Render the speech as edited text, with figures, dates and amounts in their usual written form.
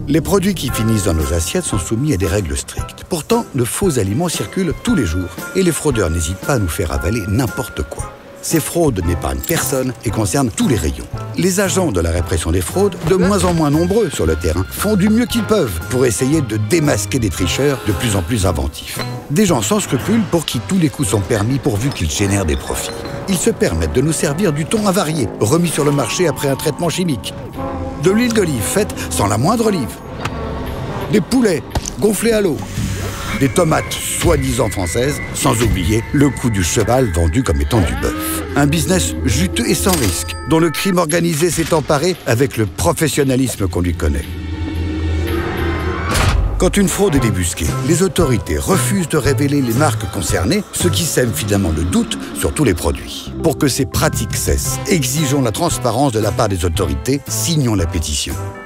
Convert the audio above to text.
Les produits qui finissent dans nos assiettes sont soumis à des règles strictes. Pourtant, de faux aliments circulent tous les jours et les fraudeurs n'hésitent pas à nous faire avaler n'importe quoi. Ces fraudes n'épargnent personne et concernent tous les rayons. Les agents de la répression des fraudes, de moins en moins nombreux sur le terrain, font du mieux qu'ils peuvent pour essayer de démasquer des tricheurs de plus en plus inventifs. Des gens sans scrupules pour qui tous les coups sont permis pourvu qu'ils génèrent des profits. Ils se permettent de nous servir du thon avarié, remis sur le marché après un traitement chimique. De l'huile d'olive faite sans la moindre olive. Des poulets gonflés à l'eau. Des tomates soi-disant françaises, sans oublier le cou du cheval vendu comme étant du bœuf. Un business juteux et sans risque, dont le crime organisé s'est emparé avec le professionnalisme qu'on lui connaît. Quand une fraude est débusquée, les autorités refusent de révéler les marques concernées, ce qui sème finalement le doute sur tous les produits. Pour que ces pratiques cessent, exigeons la transparence de la part des autorités, signons la pétition.